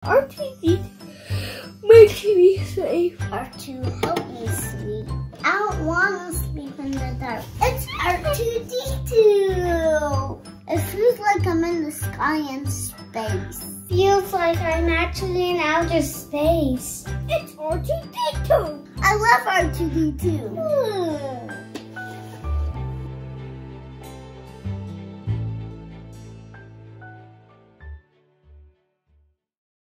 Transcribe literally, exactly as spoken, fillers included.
R two D two makes me safe. R two, help me sleep. I don't want to sleep in the dark. It's R two D two. It feels like I'm in the sky in space. Feels like I'm actually in outer space. It's R two D two. I love R two D two.